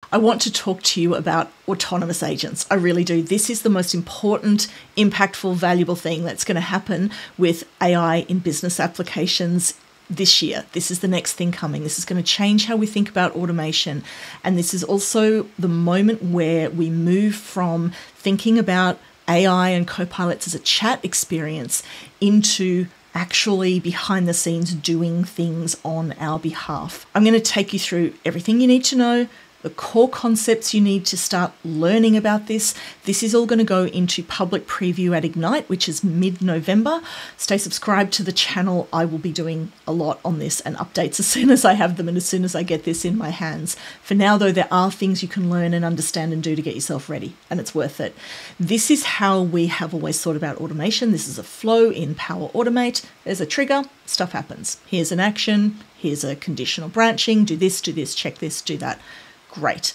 I want to talk to you about autonomous agents. I really do. This is the most important, impactful, valuable thing that's going to happen with AI in business applications this year. This is the next thing coming. This is going to change how we think about automation. And this is also the moment where we move from thinking about AI and copilots as a chat experience into actually behind the scenes doing things on our behalf. I'm going to take you through everything you need to know, the core concepts you need to start learning about this. This is all going to go into public preview at Ignite, which is mid-November. Stay subscribed to the channel. I will be doing a lot on this and updates as soon as I have them and as soon as I get this in my hands. For now, though, there are things you can learn and understand and do to get yourself ready, and it's worth it. This is how we have always thought about automation. This is a flow in Power Automate. There's a trigger, stuff happens. Here's an action, here's a conditional branching, do this, check this, do that. Great.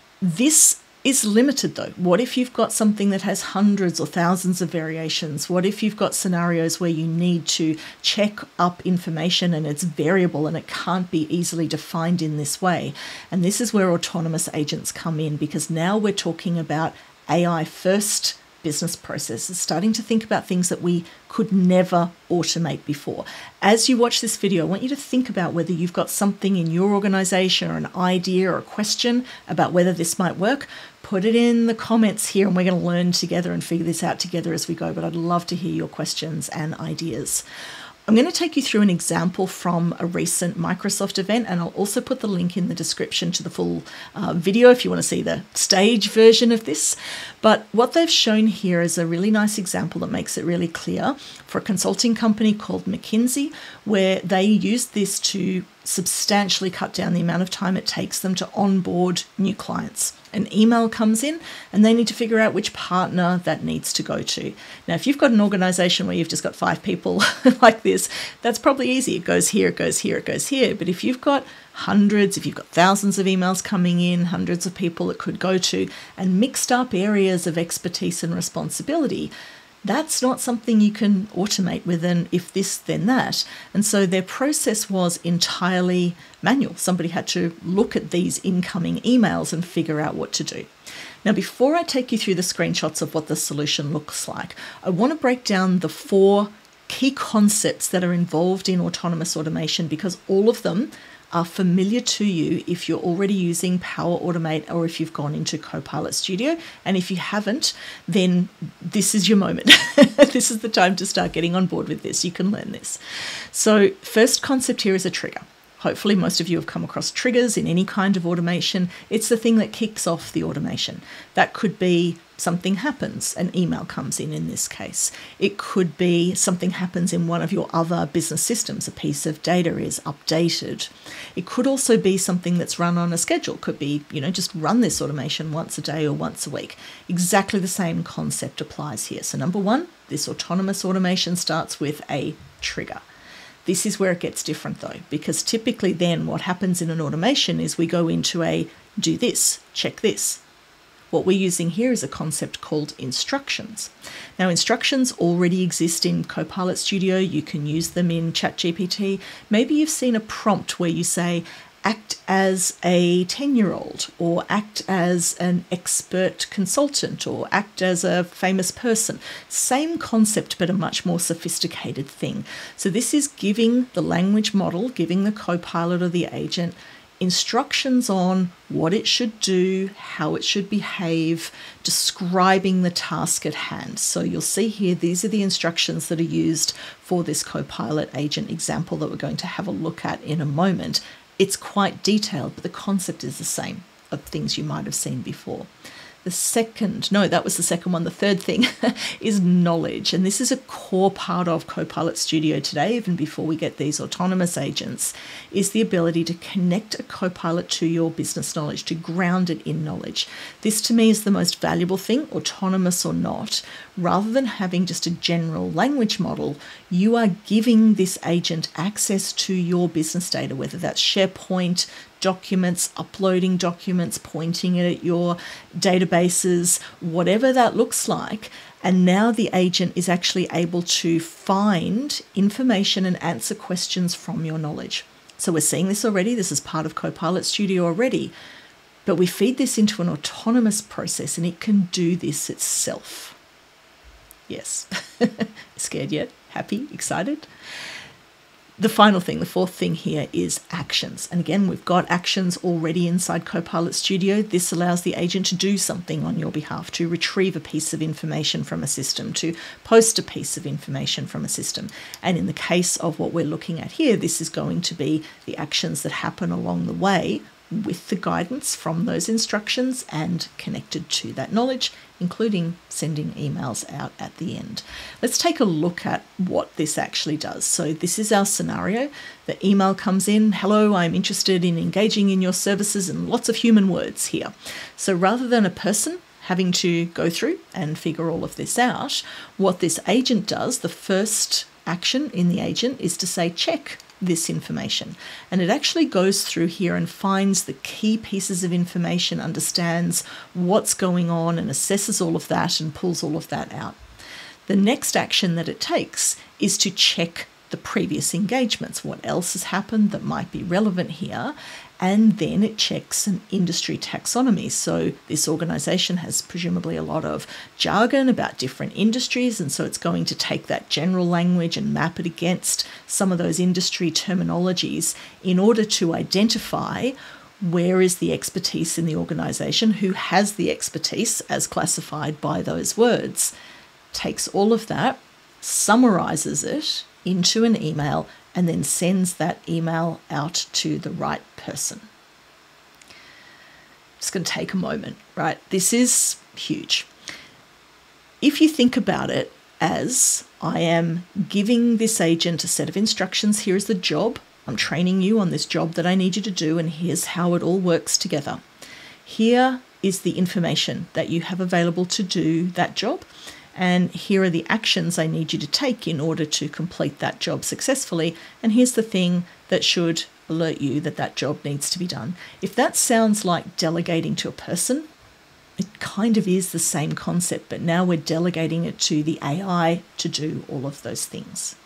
This is limited though. What if you've got something that has hundreds or thousands of variations? What if you've got scenarios where you need to check up information and it's variable and it can't be easily defined in this way? And this is where autonomous agents come in, because now we're talking about AI first business processes, starting to think about things that we could never automate before. As you watch this video, I want you to think about whether you've got something in your organization or an idea or a question about whether this might work. Put it in the comments here and we're going to learn together and figure this out together as we go, but I'd love to hear your questions and ideas. I'm going to take you through an example from a recent Microsoft event, and I'll also put the link in the description to the full video if you want to see the stage version of this. But what they've shown here is a really nice example that makes it really clear for a consulting company called McKinsey, where they used this to substantially cut down the amount of time it takes them to onboard new clients. An email comes in and they need to figure out which partner that needs to go to. Now, if you've got an organization where you've just got 5 people like this, that's probably easy. It goes here, it goes here, it goes here. But if you've got hundreds, if you've got thousands of emails coming in, hundreds of people it could go to, and mixed up areas of expertise and responsibility, that's not something you can automate with an if this, then that. And so their process was entirely manual. Somebody had to look at these incoming emails and figure out what to do. Now, before I take you through the screenshots of what the solution looks like, I want to break down the 4 key concepts that are involved in autonomous automation, because all of them are familiar to you if you're already using Power Automate or if you've gone into Copilot Studio. And if you haven't, then this is your moment. This is the time to start getting on board with this. You can learn this. So first concept here is a trigger. Hopefully most of you have come across triggers in any kind of automation. It's the thing that kicks off the automation. That could be something happens, an email comes in this case. It could be something happens in one of your other business systems, a piece of data is updated. It could also be something that's run on a schedule. Could be, just run this automation once a day or once a week. Exactly the same concept applies here. So number 1, this autonomous automation starts with a trigger. This is where it gets different though, because typically then what happens in an automation is we go into a do this, check this. What we're using here is a concept called instructions. Now, instructions already exist in Copilot Studio. You can use them in ChatGPT. Maybe you've seen a prompt where you say, act as a 10-year-old, or act as an expert consultant, or act as a famous person. Same concept, but a much more sophisticated thing. So this is giving the language model, giving the Copilot or the agent instructions on what it should do, how it should behave, describing the task at hand. So you'll see here, these are the instructions that are used for this Copilot agent example that we're going to have a look at in a moment. It's quite detailed, but the concept is the same of things you might have seen before. The third thing is knowledge. And this is a core part of Copilot Studio today, even before we get these autonomous agents, is the ability to connect a Copilot to your business knowledge, to ground it in knowledge. This to me is the most valuable thing, autonomous or not. Rather than having just a general language model, you are giving this agent access to your business data, whether that's SharePoint, documents, uploading documents, pointing it at your databases, whatever that looks like. And now the agent is actually able to find information and answer questions from your knowledge. So we're seeing this already. This is part of Copilot Studio already. But we feed this into an autonomous process and it can do this itself. Yes. Scared yet? Happy? Excited? The final thing, the fourth thing here is actions. And again, we've got actions already inside Copilot Studio. This allows the agent to do something on your behalf, to retrieve a piece of information from a system, to post a piece of information from a system. And in the case of what we're looking at here, this is going to be the actions that happen along the way with the guidance from those instructions and connected to that knowledge, including sending emails out at the end. Let's take a look at what this actually does. So this is our scenario. The email comes in, hello, I'm interested in engaging in your services, and lots of human words here. So rather than a person having to go through and figure all of this out, what this agent does, the first action in the agent is to say, check this information. And it actually goes through here and finds the key pieces of information, understands what's going on and assesses all of that and pulls all of that out. The next action that it takes is to check the previous engagements. What else has happened that might be relevant here? And then it checks an industry taxonomy. So this organization has presumably a lot of jargon about different industries, and so it's going to take that general language and map it against some of those industry terminologies in order to identify where is the expertise in the organization, who has the expertise as classified by those words, takes all of that, summarizes it into an email, and then sends that email out to the right person. It's going to take a moment, right? This is huge. If you think about it as I am giving this agent a set of instructions, here is the job, I'm training you on this job that I need you to do, and here's how it all works together. Here is the information that you have available to do that job. And here are the actions I need you to take in order to complete that job successfully. And here's the thing that should alert you that that job needs to be done. If that sounds like delegating to a person, it kind of is the same concept, but now we're delegating it to the AI to do all of those things.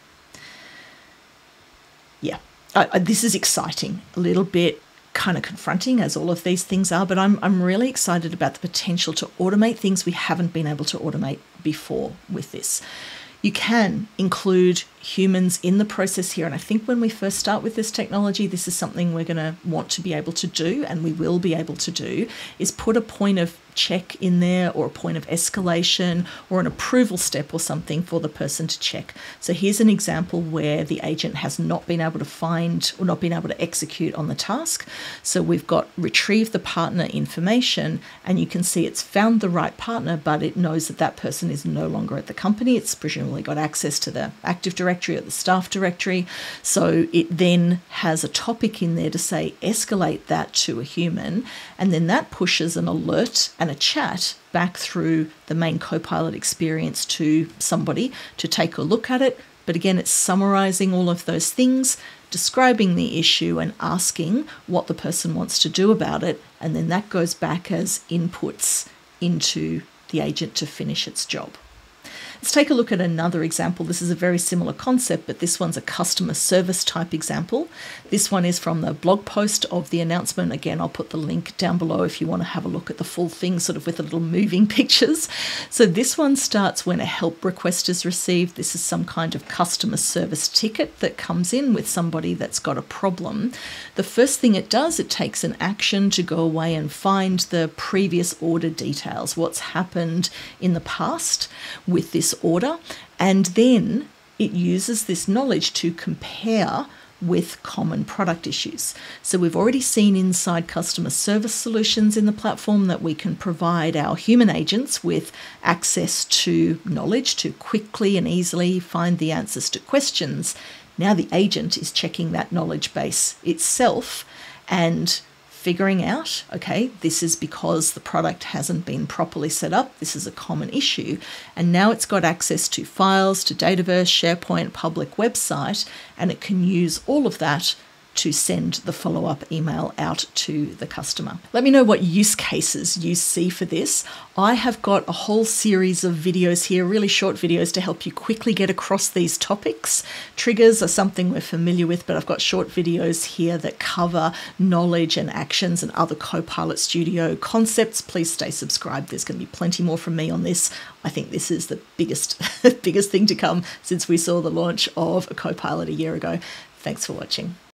Yeah, this is exciting, a little bit kind of confronting, as all of these things are, but I'm really excited about the potential to automate things we haven't been able to automate before with this. You can include humans in the process here, and I think when we first start with this technology, this is something we're going to want to be able to do, and we will be able to do, is put a point of check in there, or a point of escalation, or an approval step or something for the person to check. So here's an example where the agent has not been able to find or not been able to execute on the task. So we've got retrieve the partner information, and you can see it's found the right partner, but it knows that that person is no longer at the company. It's presumably got access to the Active Directory or the staff directory. So it then has a topic in there to say escalate that to a human, and then that pushes an alert and a chat back through the main Copilot experience to somebody to take a look at it. But again, it's summarizing all of those things, describing the issue and asking what the person wants to do about it. And then that goes back as inputs into the agent to finish its job. Let's take a look at another example. This is a very similar concept, but this one's a customer service type example. This one is from the blog post of the announcement. Again, I'll put the link down below if you want to have a look at the full thing, sort of with the little moving pictures. So this one starts when a help request is received. This is some kind of customer service ticket that comes in with somebody that's got a problem. The first thing it does, it takes an action to go away and find the previous order details, what's happened in the past with this order, and then it uses this knowledge to compare with common product issues. So we've already seen inside customer service solutions in the platform that we can provide our human agents with access to knowledge to quickly and easily find the answers to questions. Now the agent is checking that knowledge base itself and figuring out, okay, this is because the product hasn't been properly set up. This is a common issue. And now it's got access to files, to Dataverse, SharePoint, public website, and it can use all of that to send the follow-up email out to the customer. Let me know what use cases you see for this. I have got a whole series of videos here, really short videos to help you quickly get across these topics. Triggers are something we're familiar with, but I've got short videos here that cover knowledge and actions and other Copilot Studio concepts. Please stay subscribed. There's going to be plenty more from me on this. I think this is the biggest thing to come since we saw the launch of a Copilot a year ago. Thanks for watching.